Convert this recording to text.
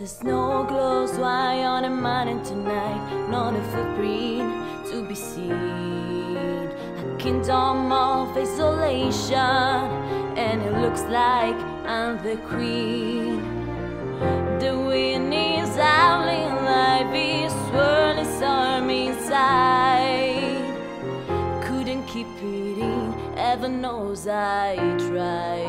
There's no close eye on a mountain tonight, not a footprint to be seen. A kingdom of isolation, and it looks like I'm the queen. The wind is howling, life is swirling, storm inside. Couldn't keep it in, heaven knows I tried.